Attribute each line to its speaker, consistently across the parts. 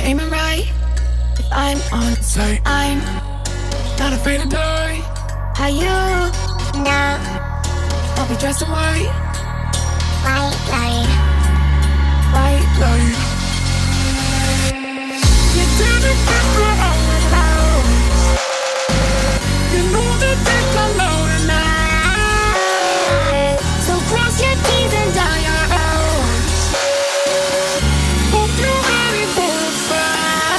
Speaker 1: aiming right. If I'm on sight, I'm not afraid to die. How you know? I'll be dressed in white. White light. White light. You didn't get what I was about. You know that they come out at night. So cross your T's and dot your O's. Hope you're ready for a fight.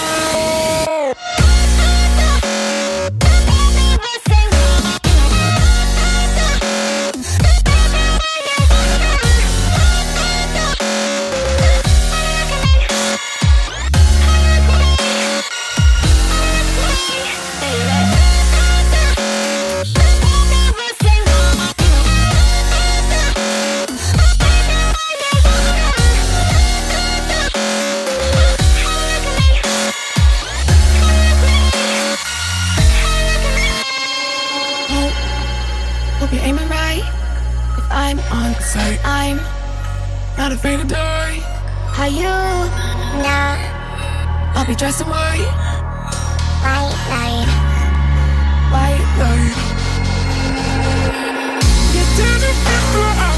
Speaker 1: Hope you're aiming right. If I'm on sight, I'm not afraid to die. How you know? I'll be dressed in white. White light. White light. You didn't get what I